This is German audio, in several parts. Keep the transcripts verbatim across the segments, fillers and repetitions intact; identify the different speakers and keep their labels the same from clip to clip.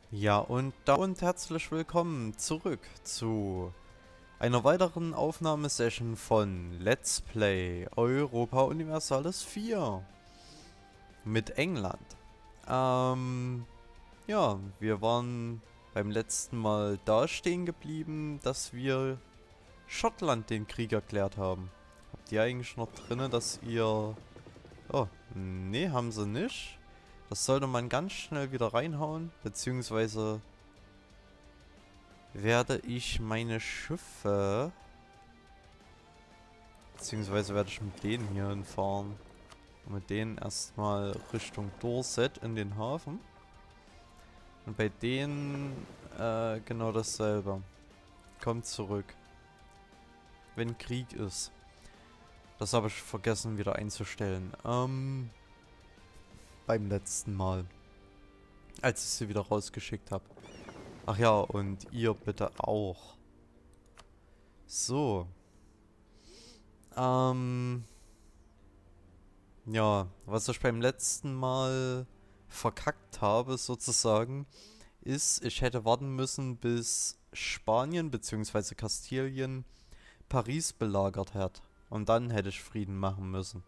Speaker 1: Ja, und da und herzlich willkommen zurück zu einer weiteren Aufnahmesession von Let's Play Europa Universalis vier mit England. Ähm, ja, wir waren beim letzten Mal da stehen geblieben, dass wir Schottland den Krieg erklärt haben. Habt ihr eigentlich noch drinne, dass ihr... Oh, nee, haben sie nicht. Das sollte man ganz schnell wieder reinhauen, beziehungsweise werde ich meine Schiffe, beziehungsweise werde ich mit denen hier hinfahren. Und mit denen erstmal Richtung Dorset in den Hafen. Und bei denen äh, genau dasselbe. Kommt zurück. Wenn Krieg ist. Das habe ich vergessen wieder einzustellen. Ähm, beim letzten Mal. Als ich sie wieder rausgeschickt habe. Ach ja, und ihr bitte auch. So. Ähm... Ja, was ich beim letzten Mal verkackt habe, sozusagen, ist, ich hätte warten müssen, bis Spanien bzw. Kastilien Paris belagert hat. Und dann hätte ich Frieden machen müssen.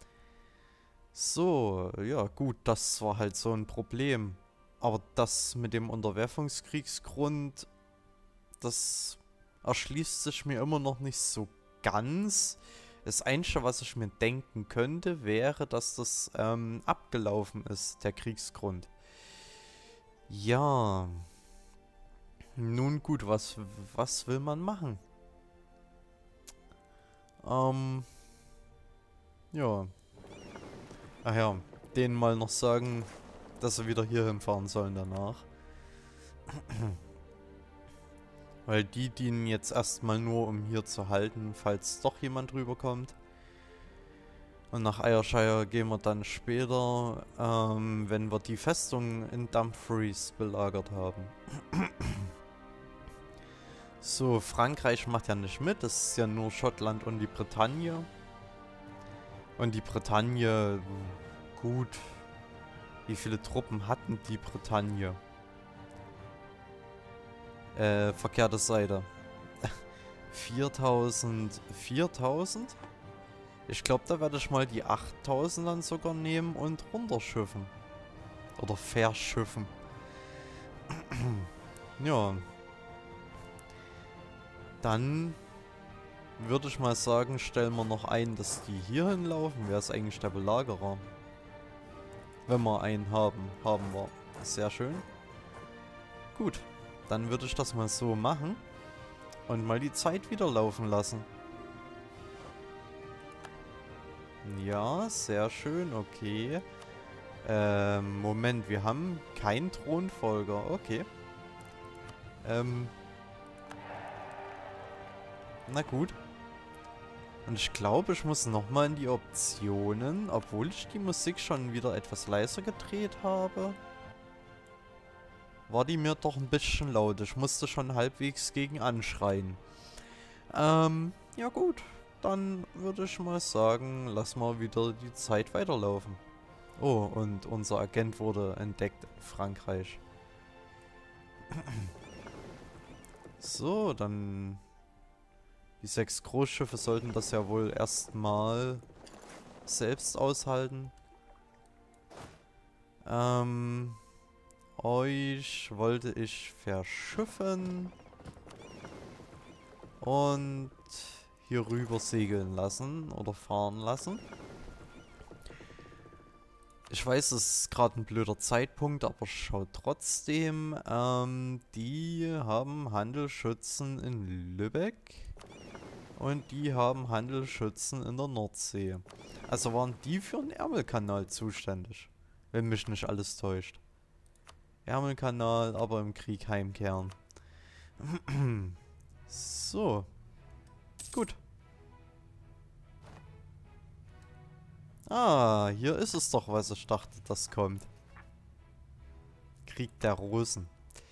Speaker 1: So, ja gut, das war halt so ein Problem. Aber das mit dem Unterwerfungskriegsgrund, das erschließt sich mir immer noch nicht so ganz. Das Einzige, was ich mir denken könnte, wäre, dass das ähm, abgelaufen ist, der Kriegsgrund. Ja. Nun gut, was, was will man machen? Ähm. Ja. Ach ja, denen mal noch sagen, dass sie wieder hier hinfahren sollen danach. Weil die dienen jetzt erstmal nur, um hier zu halten, falls doch jemand rüberkommt. Und nach Ayrshire gehen wir dann später, ähm, wenn wir die Festung in Dumfries belagert haben. So, Frankreich macht ja nicht mit, das ist ja nur Schottland und die Bretagne. Und die Bretagne, gut, wie viele Truppen hatten die Bretagne? Äh, verkehrte Seite. viertausend, viertausend? Ich glaube, da werde ich mal die achttausend dann sogar nehmen und runterschiffen. Oder verschiffen. Ja. Dann würde ich mal sagen, stellen wir noch ein, dass die hier hinlaufen. Wer ist eigentlich der Belagerer? Wenn wir einen haben, haben wir. Sehr schön. Gut, dann würde ich das mal so machen. Und mal die Zeit wieder laufen lassen. Ja, sehr schön, okay. Ähm, Moment, wir haben keinen Thronfolger, okay. Ähm. Na gut. Und ich glaube, ich muss nochmal in die Optionen, obwohl ich die Musik schon wieder etwas leiser gedreht habe. War die mir doch ein bisschen laut. Ich musste schon halbwegs gegen anschreien. Ähm, ja gut. Dann würde ich mal sagen, lass mal wieder die Zeit weiterlaufen. Oh, und unser Agent wurde entdeckt in Frankreich. So, dann... Die sechs Großschiffe sollten das ja wohl erstmal selbst aushalten. Ähm... Euch wollte ich verschiffen. Und hier rüber segeln lassen oder fahren lassen. Ich weiß, es ist gerade ein blöder Zeitpunkt, aber schaut trotzdem. Ähm, die haben Handelsschützen in Lübeck. Und die haben Handelsschützen in der Nordsee. Also waren die für den Ärmelkanal zuständig. Wenn mich nicht alles täuscht. Ärmelkanal, aber im Krieg heimkehren. So. Gut. Ah, hier ist es doch, was ich dachte, das kommt. Krieg der Rosen.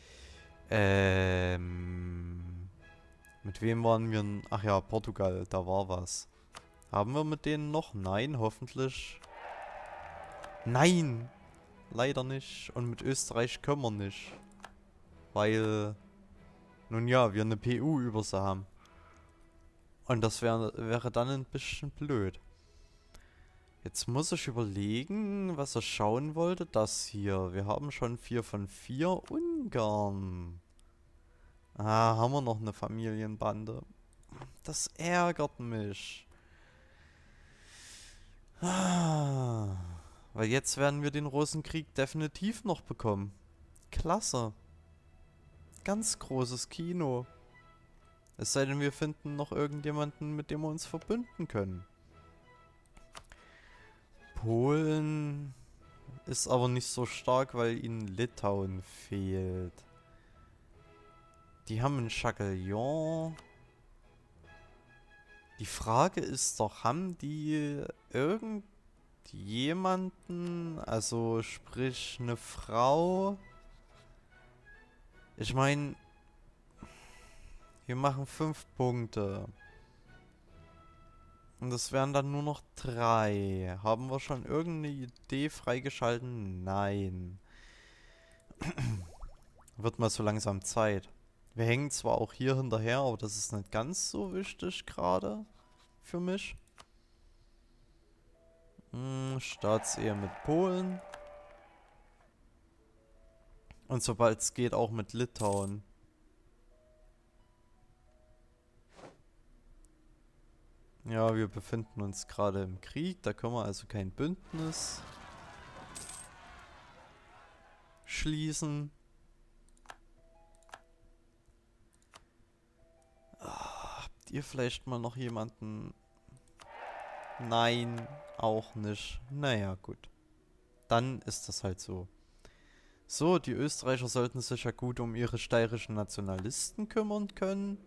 Speaker 1: Ähm. Mit wem waren wir? Ach ja, Portugal, da war was. Haben wir mit denen noch? Nein, hoffentlich. Nein! Leider nicht. Und mit Österreich können wir nicht. weil, nun ja, wir eine P U über sie haben. Und das wär, wäre dann ein bisschen blöd. Jetzt muss ich überlegen, was er schauen wollte. Das hier. Wir haben schon vier von vier. Ungarn. Ah, haben wir noch eine Familienbande. Das ärgert mich. Ah, weil jetzt werden wir den Rosenkrieg definitiv noch bekommen. Klasse. Ganz großes Kino. Es sei denn, wir finden noch irgendjemanden, mit dem wir uns verbünden können. Polen ist aber nicht so stark, weil ihnen Litauen fehlt. Die haben einen Chagallon. Die Frage ist doch, haben die irgendjemanden, also sprich eine Frau? Ich meine, wir machen fünf Punkte. Und das wären dann nur noch drei. Haben wir schon irgendeine Idee freigeschalten? Nein. Wird mal so langsam Zeit. Wir hängen zwar auch hier hinterher, aber das ist nicht ganz so wichtig gerade für mich. Hm, Staatsehe mit Polen. Und sobald es geht, auch mit Litauen. Ja, wir befinden uns gerade im Krieg, da können wir also kein Bündnis schließen. Ah, habt ihr vielleicht mal noch jemanden? Nein, auch nicht. Naja, gut. Dann ist das halt so. So, die Österreicher sollten sich ja gut um ihre steirischen Nationalisten kümmern können.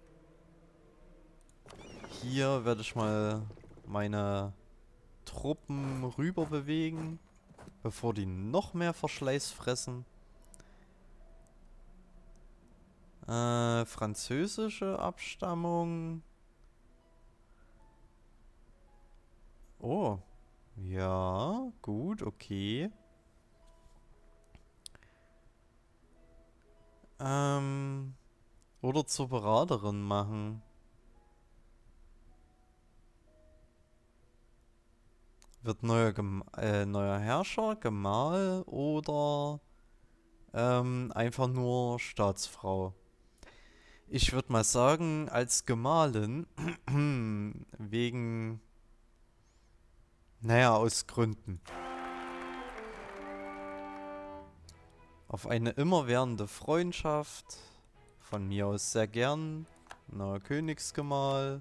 Speaker 1: Hier werde ich mal meine Truppen rüber bewegen, bevor die noch mehr Verschleiß fressen. Äh, französische Abstammung. Oh. Ja, gut, okay. Ähm, oder zur Beraterin machen. Wird neuer, Gem äh, neuer Herrscher, Gemahl oder ähm, einfach nur Staatsfrau? Ich würde mal sagen, als Gemahlin, wegen, naja, aus Gründen. Auf eine immerwährende Freundschaft, von mir aus sehr gern, neuer Königsgemahl.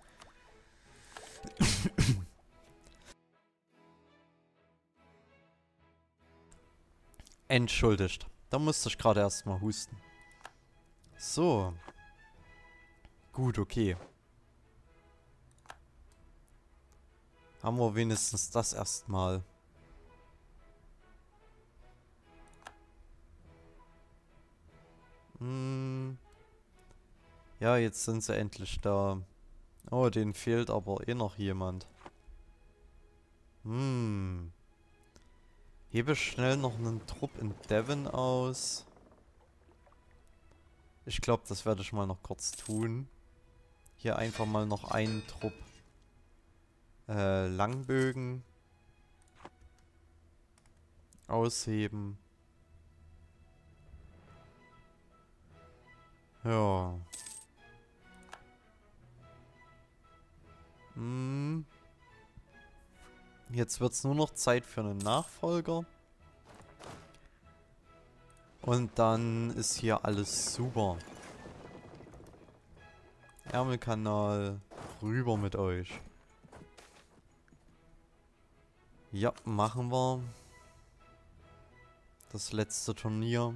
Speaker 1: Entschuldigt. Da musste ich gerade erstmal husten. So. Gut, okay. Haben wir wenigstens das erstmal. Hm. Ja, jetzt sind sie endlich da. Oh, denen fehlt aber eh noch jemand. Hm. Hebe schnell noch einen Trupp in Devon aus. Ich glaube, das werde ich mal noch kurz tun. Hier einfach mal noch einen Trupp äh, Langbögen ausheben. Ja. Hm. Jetzt wird es nur noch Zeit für einen Nachfolger. Und dann ist hier alles super. Ärmelkanal, rüber mit euch. Ja, machen wir. Das letzte Turnier.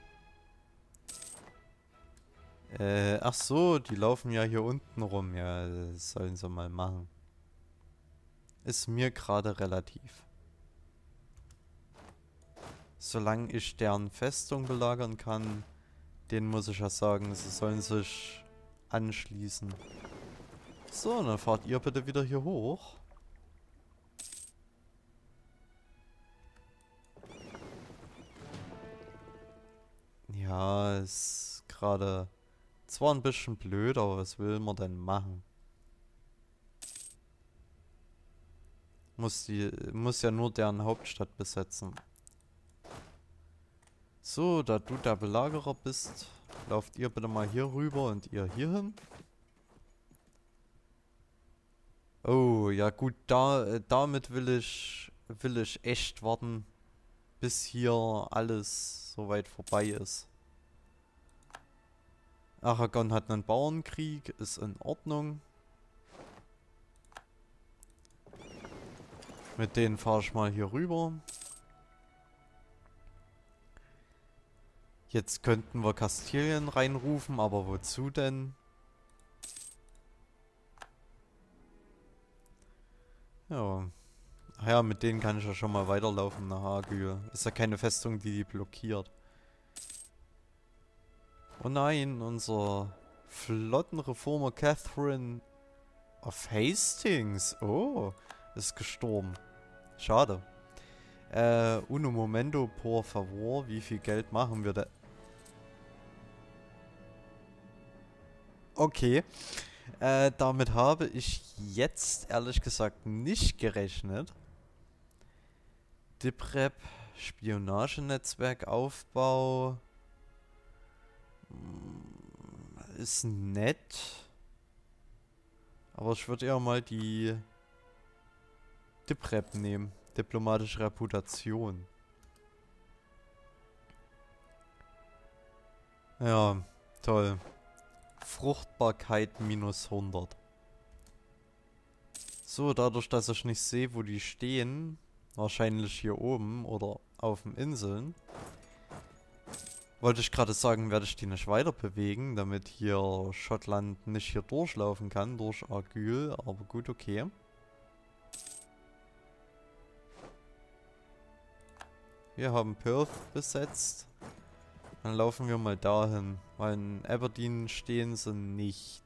Speaker 1: Äh, ach so, die laufen ja hier unten rum. Ja, das sollen sie mal machen. Ist mir gerade relativ. Solange ich deren Festung belagern kann, denen muss ich ja sagen, sie sollen sich anschließen. So, dann fahrt ihr bitte wieder hier hoch. Ja, ist gerade zwar ein bisschen blöd, aber was will man denn machen? Muss die, muss ja nur deren Hauptstadt besetzen. So, da du der Belagerer bist, lauft ihr bitte mal hier rüber und ihr hier hin. Oh, ja gut, da, äh, damit will ich, will ich echt warten, bis hier alles soweit vorbei ist. Aragon hat einen Bauernkrieg, ist in Ordnung. Mit denen fahre ich mal hier rüber. Jetzt könnten wir Kastilien reinrufen, aber wozu denn? Ja. Ach ja, mit denen kann ich ja schon mal weiterlaufen nach Argyll. Ist ja keine Festung, die die blockiert. Oh nein, unser Flottenreformer Catherine of Hastings. Oh, ist gestorben. Schade. Äh, uno momento, por favor. Wie viel Geld machen wir da? Okay. Äh, damit habe ich jetzt ehrlich gesagt nicht gerechnet. Diprep, Spionagenetzwerkaufbau. Ist nett. Aber ich würde eher mal die Diprep nehmen. Diplomatische Reputation. Ja, toll. Fruchtbarkeit minus hundert. So, dadurch, dass ich nicht sehe, wo die stehen, wahrscheinlich hier oben oder auf den Inseln, wollte ich gerade sagen, werde ich die nicht weiter bewegen, damit hier Schottland nicht hier durchlaufen kann, durch Argyll, aber gut, okay. Wir haben Perth besetzt. Dann laufen wir mal dahin, weil in Aberdeen stehen sie nicht.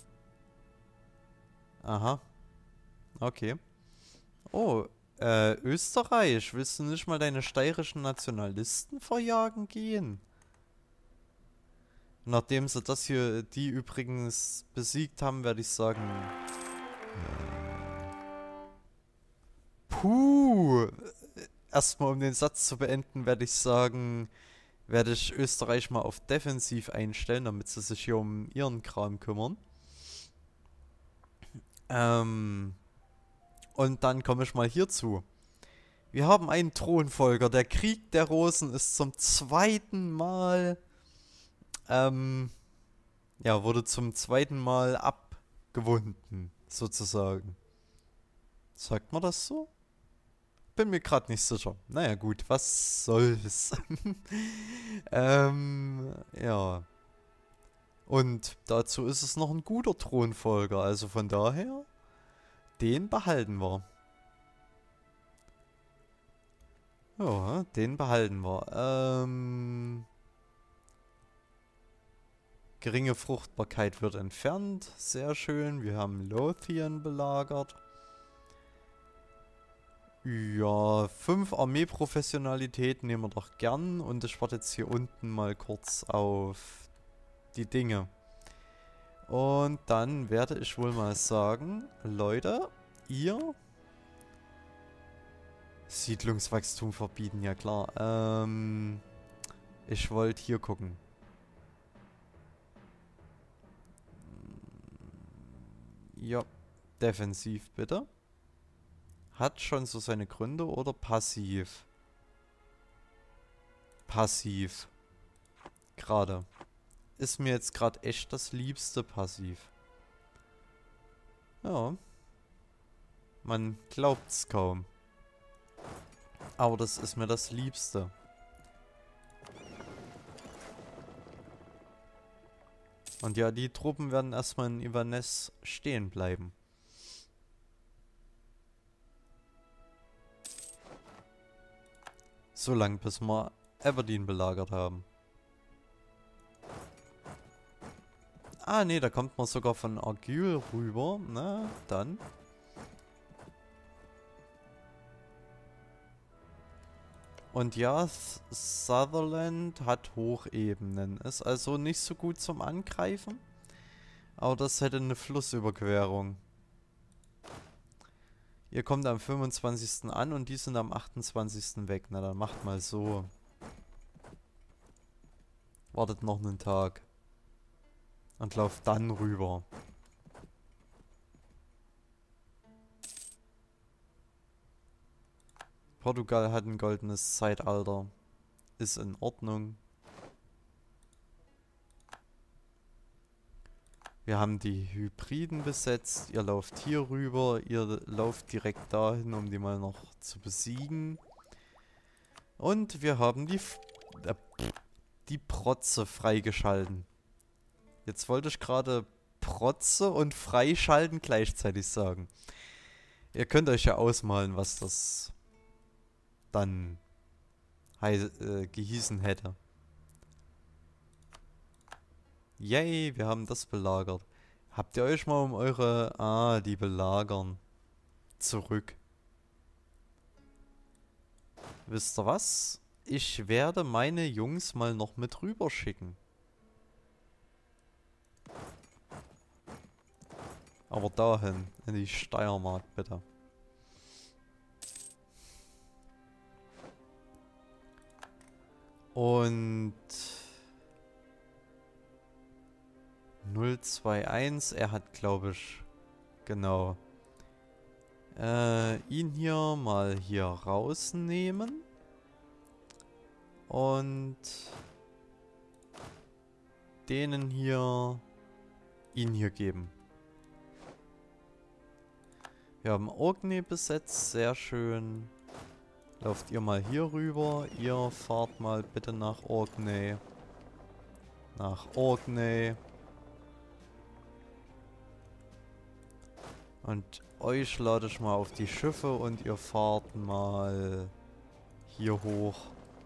Speaker 1: Aha. Okay. Oh, äh, Österreich. Willst du nicht mal deine steirischen Nationalisten verjagen gehen? Nachdem sie das hier, die übrigens besiegt haben, werde ich sagen... Puh. Erstmal um den Satz zu beenden, werde ich sagen... werde ich Österreich mal auf defensiv einstellen, damit sie sich hier um ihren Kram kümmern. Ähm, und dann komme ich mal hierzu. Wir haben einen Thronfolger. Der Krieg der Rosen ist zum zweiten Mal, ähm, ja, wurde zum zweiten Mal abgewunden, sozusagen. Sagt man das so? Bin mir gerade nicht sicher. Naja gut, was soll's. ähm, ja. Und dazu ist es noch ein guter Thronfolger. Also von daher, den behalten wir. Ja, den behalten wir. Ähm, geringe Fruchtbarkeit wird entfernt. Sehr schön. Wir haben Lothian belagert. Ja, fünf Armeeprofessionalität nehmen wir doch gern. Und ich warte jetzt hier unten mal kurz auf die Dinge. Und dann werde ich wohl mal sagen, Leute, ihr... Siedlungswachstum verbieten, ja klar. Ähm, ich wollte hier gucken. Ja, defensiv bitte. Hat schon so seine Gründe oder passiv? Passiv. Gerade. Ist mir jetzt gerade echt das Liebste passiv. Ja. Man glaubt's kaum. Aber das ist mir das Liebste. Und ja, die Truppen werden erstmal in Inverness stehen bleiben. So lange, bis wir Aberdeen belagert haben. Ah, nee, da kommt man sogar von Argyll rüber. Na, dann. Und ja, S- Sutherland hat Hochebenen. Ist also nicht so gut zum Angreifen. Aber das hätte eine Flussüberquerung. Ihr kommt am fünfundzwanzigsten an und die sind am achtundzwanzigsten weg. Na, dann macht mal so. Wartet noch einen Tag. Und lauft dann rüber. Portugal hat ein goldenes Zeitalter. Ist in Ordnung. Wir haben die Hybriden besetzt. Ihr lauft hier rüber. Ihr lauft direkt dahin, um die mal noch zu besiegen. Und wir haben die, F äh, die Protze freigeschalten. Jetzt wollte ich gerade Protze und freischalten gleichzeitig sagen. Ihr könnt euch ja ausmalen, was das dann äh, gehießen hätte. Yay, wir haben das belagert. Habt ihr euch mal um eure... Ah, die belagern. Zurück. Wisst ihr was? Ich werde meine Jungs mal noch mit rüber schicken. Aber dahin, in die Steiermark bitte. Und... null zwei eins, er hat, glaube ich, genau, äh, ihn hier mal hier rausnehmen und denen hier, ihn hier geben. Wir haben Orkney besetzt, sehr schön. Lauft ihr mal hier rüber, ihr fahrt mal bitte nach Orkney. Nach Orkney. Und euch lade ich mal auf die Schiffe und ihr fahrt mal hier hoch.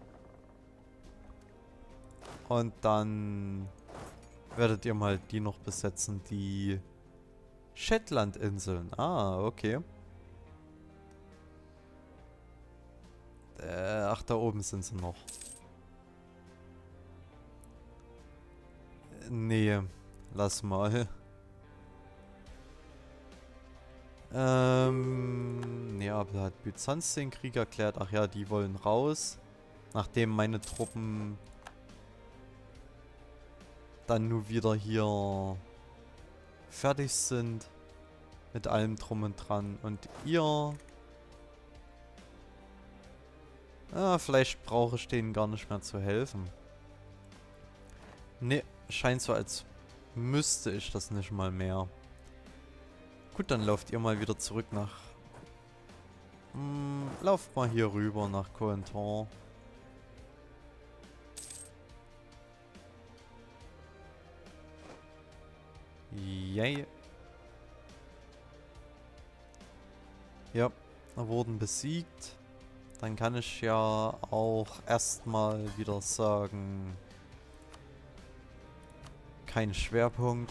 Speaker 1: Und dann werdet ihr mal die noch besetzen, die Shetlandinseln. Ah, okay. Äh, ach, da oben sind sie noch. Nee, lass mal. Ähm, ja, aber hat Byzanz den Krieg erklärt. Ach ja, die wollen raus. Nachdem meine Truppen dann nur wieder hier fertig sind. Mit allem drum und dran. Und ihr... Ah, vielleicht brauche ich denen gar nicht mehr zu helfen. Ne, scheint so, als müsste ich das nicht mal mehr. Gut, dann lauft ihr mal wieder zurück nach... Hm, lauft mal hier rüber nach Coentin. Yay. Ja, wir wurden besiegt. Dann kann ich ja auch erstmal wieder sagen... Kein Schwerpunkt.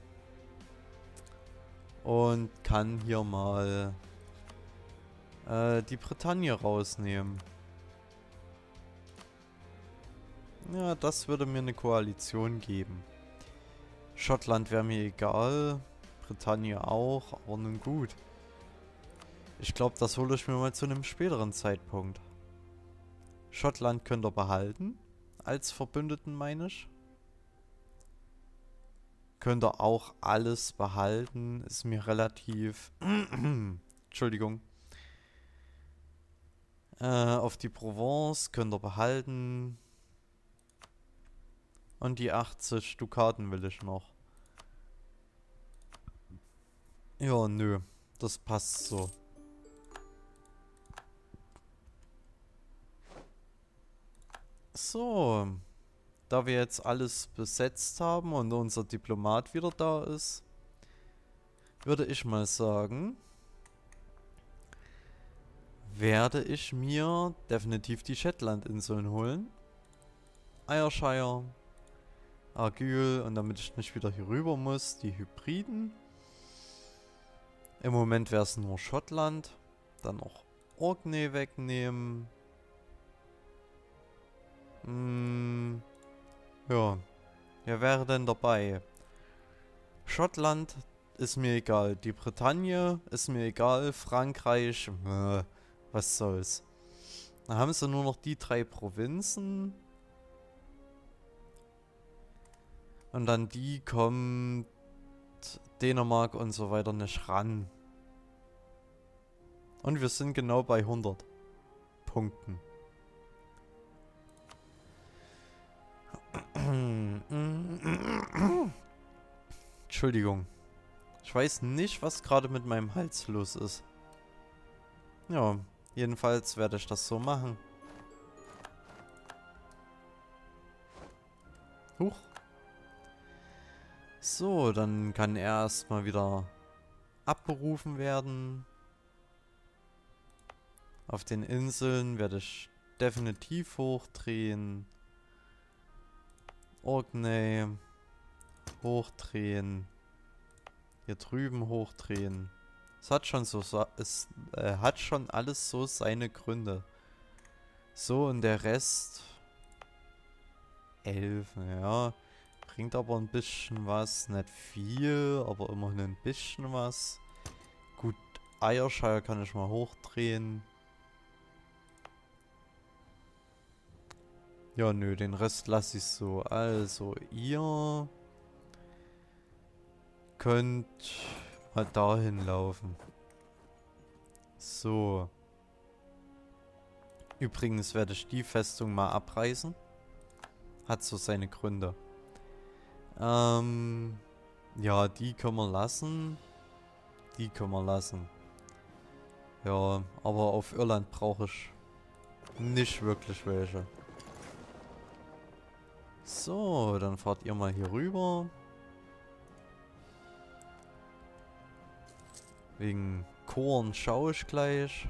Speaker 1: Und kann hier mal äh, die Bretagne rausnehmen. Ja, das würde mir eine Koalition geben. Schottland wäre mir egal. Bretagne auch, aber nun gut. Ich glaube, das hole ich mir mal zu einem späteren Zeitpunkt. Schottland könnt ihr behalten. Als Verbündeten, meine ich. Könnt ihr auch alles behalten. Ist mir relativ... Entschuldigung. Äh, auf die Provence könnt ihr behalten. Und die achtzig Dukaten will ich noch. Ja, nö. Das passt so. So. Da wir jetzt alles besetzt haben und unser Diplomat wieder da ist, würde ich mal sagen, werde ich mir definitiv die Shetlandinseln holen. Ayrshire, Argyll, und damit ich nicht wieder hier rüber muss, die Hybriden. Im Moment wäre es nur Schottland. Dann noch Orkney wegnehmen. Mm, ja. Wer wäre denn dabei? Schottland ist mir egal. Die Bretagne ist mir egal. Frankreich, äh, was soll's. Dann haben sie nur noch die drei Provinzen. Und dann die kommt Dänemark und so weiter nicht ran. Und wir sind genau bei hundert Punkten. Entschuldigung. Ich weiß nicht, was gerade mit meinem Hals los ist. Ja, jedenfalls werde ich das so machen. Huch. So, dann kann er erstmal wieder abberufen werden. Auf den Inseln werde ich definitiv hochdrehen. Orkney hochdrehen. Hier drüben hochdrehen. Es hat schon so, es äh, hat schon alles so seine Gründe. So, und der Rest elf, ja. Bringt aber ein bisschen was. Nicht viel, aber immerhin ein bisschen was. Gut, Eierschall kann ich mal hochdrehen. Ja, nö, den Rest lasse ich so. Also, ihr könnt mal dahin laufen. So. Übrigens werde ich die Festung mal abreißen. Hat so seine Gründe. Ähm, ja, die können wir lassen. Die können wir lassen. Ja, aber auf Irland brauche ich nicht wirklich welche. So, dann fahrt ihr mal hier rüber. Wegen Korn schaue ich gleich.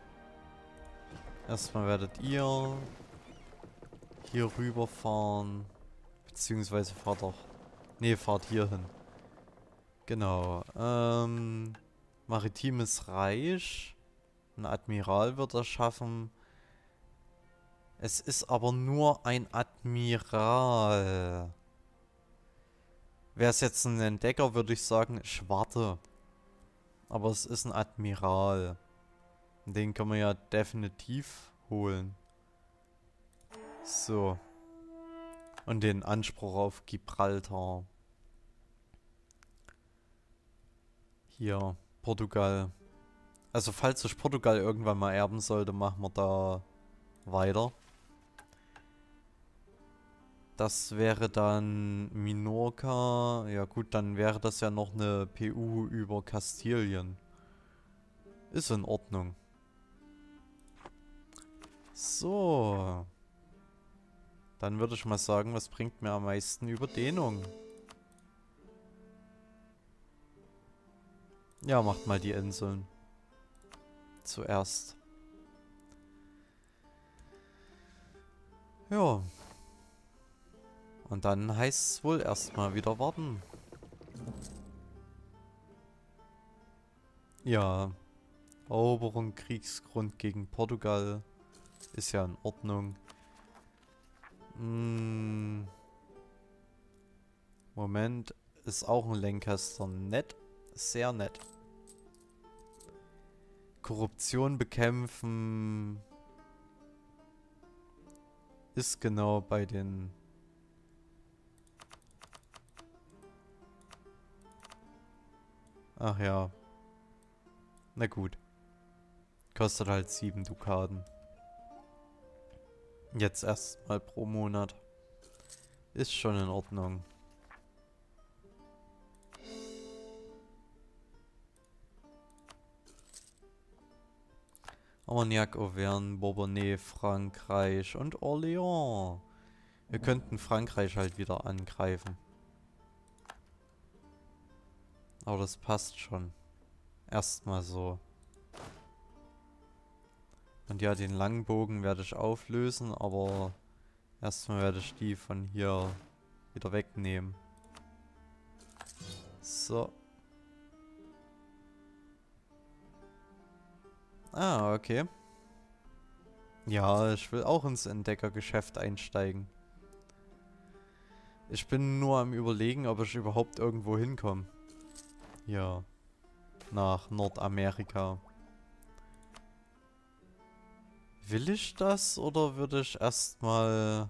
Speaker 1: Erstmal werdet ihr hier rüberfahren. Beziehungsweise fahrt doch. Ne, fahrt hier hin. Genau. Ähm, Maritimes Reich. Ein Admiral wird er schaffen. Es ist aber nur ein Admiral. Wäre es jetzt ein Entdecker, würde ich sagen, ich warte. Aber es ist ein Admiral. Den können wir ja definitiv holen. So. Und den Anspruch auf Gibraltar. Hier, Portugal. Also falls ich Portugal irgendwann mal erben sollte, machen wir da weiter. Das wäre dann Minorca. Ja gut, dann wäre das ja noch eine P U über Kastilien. Ist in Ordnung. So. Dann würde ich mal sagen, was bringt mir am meisten Überdehnung? Ja, macht mal die Inseln. Zuerst. Ja. Und dann heißt es wohl erstmal wieder warten. Ja. Eroberung, Kriegsgrund gegen Portugal. Ist ja in Ordnung. Hm. Moment. Ist auch ein Lancaster nett. Sehr nett. Korruption bekämpfen. Ist genau bei den... Ach ja. Na gut. Kostet halt sieben Dukaten. Jetzt erstmal pro Monat. Ist schon in Ordnung. Armagnac, Auvergne, Bourbonnais, Frankreich und Orléans. Wir könnten Frankreich halt wieder angreifen. Aber das passt schon. Erstmal so. Und ja, den Langbogen werde ich auflösen, aber erstmal werde ich die von hier wieder wegnehmen. So. Ah, okay. Ja, ich will auch ins Entdeckergeschäft einsteigen. Ich bin nur am Überlegen, ob ich überhaupt irgendwo hinkomme. Ja. Nach Nordamerika. Will ich das oder würde ich erstmal...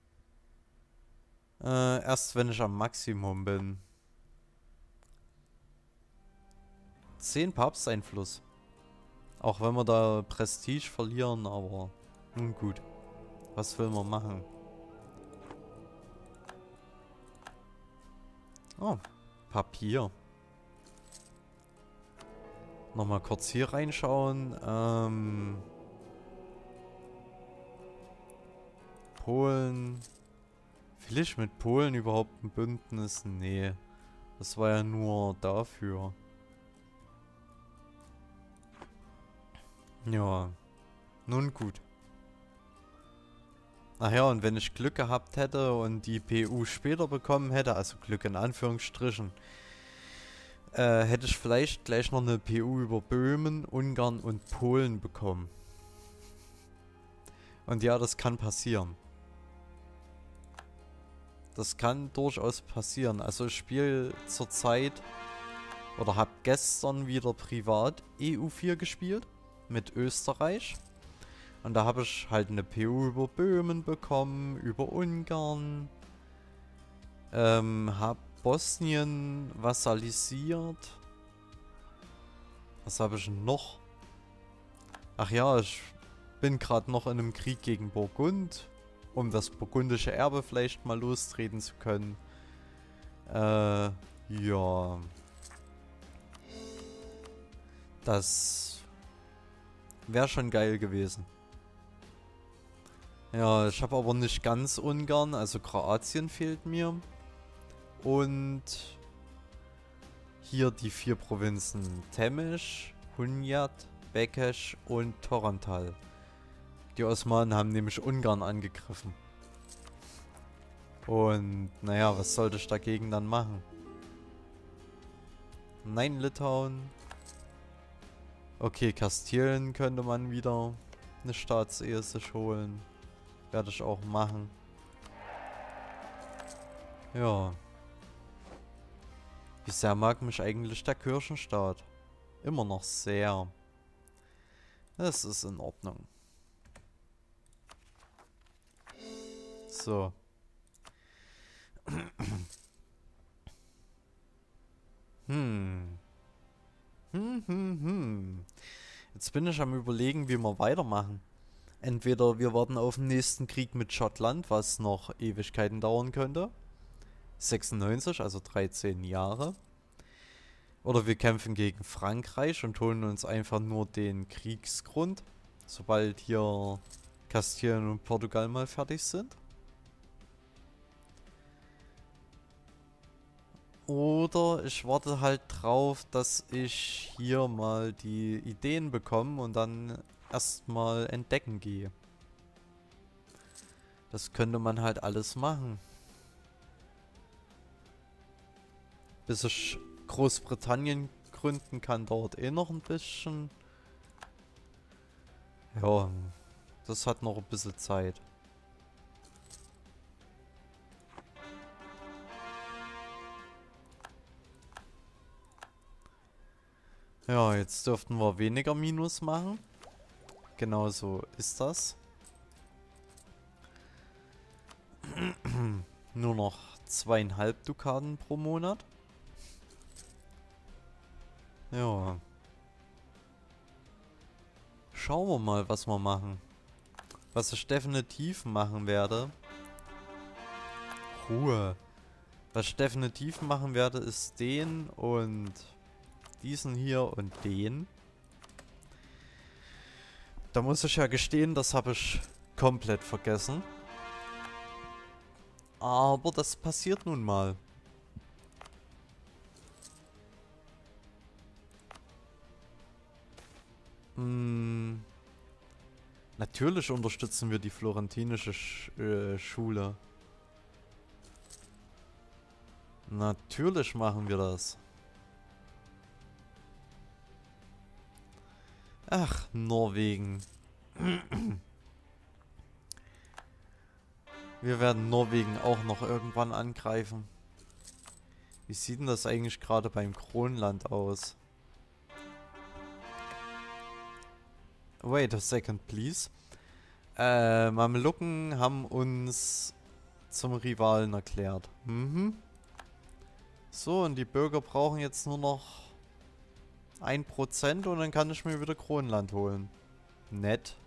Speaker 1: Äh, erst wenn ich am Maximum bin. zehn Papsteinfluss. Auch wenn wir da Prestige verlieren, aber nun gut. Was will man machen? Oh, Papier. Nochmal kurz hier reinschauen. Ähm, Polen. Will ich mit Polen überhaupt ein Bündnis? Nee. Das war ja nur dafür. Ja. Nun gut. Ach ja, und wenn ich Glück gehabt hätte und die P U später bekommen hätte, also Glück in Anführungsstrichen, äh, hätte ich vielleicht gleich noch eine P U über Böhmen, Ungarn und Polen bekommen. Und ja, das kann passieren. Das kann durchaus passieren. Also ich spiele zurzeit oder habe gestern wieder privat E U vier gespielt mit Österreich. Und da habe ich halt eine P U über Böhmen bekommen, über Ungarn. Ähm, habe Bosnien vassalisiert. Was habe ich noch? Ach ja, ich bin gerade noch in einem Krieg gegen Burgund, um das burgundische Erbe vielleicht mal lostreten zu können. Äh, ja. Das wäre schon geil gewesen. Ja, ich habe aber nicht ganz Ungarn, also Kroatien fehlt mir. Und hier die vier Provinzen Temesch, Hunyad, Bekesch und Torontal. Die Osmanen haben nämlich Ungarn angegriffen. Und naja, was sollte ich dagegen dann machen? Nein, Litauen. Okay, Kastilien könnte man wieder eine Staatsehe sich holen. Werde ich auch machen. Ja. Wie sehr mag mich eigentlich der Kirchenstaat? Immer noch sehr. Das ist in Ordnung. So. Hm. Hm, hm, hm. Jetzt bin ich am Überlegen, wie wir weitermachen. Entweder wir warten auf den nächsten Krieg mit Schottland, was noch Ewigkeiten dauern könnte. sechsundneunzig, also dreizehn Jahre. Oder wir kämpfen gegen Frankreich und holen uns einfach nur den Kriegsgrund, sobald hier Kastilien und Portugal mal fertig sind. Oder ich warte halt drauf, dass ich hier mal die Ideen bekomme und dann erstmal entdecken gehe. Das könnte man halt alles machen. Bis ich Großbritannien gründen kann, dauert eh noch ein bisschen. Ja, das hat noch ein bisschen Zeit. Ja, jetzt dürften wir weniger Minus machen. Genau so ist das. Nur noch zweieinhalb Dukaten pro Monat. Ja. Schauen wir mal, was wir machen. Was ich definitiv machen werde. Ruhe. Was ich definitiv machen werde, ist den und diesen hier und den. Da muss ich ja gestehen, das habe ich komplett vergessen. Aber das passiert nun mal. Hm. Natürlich unterstützen wir die florentinische Sch äh, Schule. Natürlich machen wir das. Ach, Norwegen. Wir werden Norwegen auch noch irgendwann angreifen. Wie sieht denn das eigentlich gerade beim Kronland aus? Wait a second, please. Äh, Mamelucken haben uns zum Rivalen erklärt. Mhm. So, und die Bürger brauchen jetzt nur noch ein Prozent und dann kann ich mir wieder Kronland holen. Nett.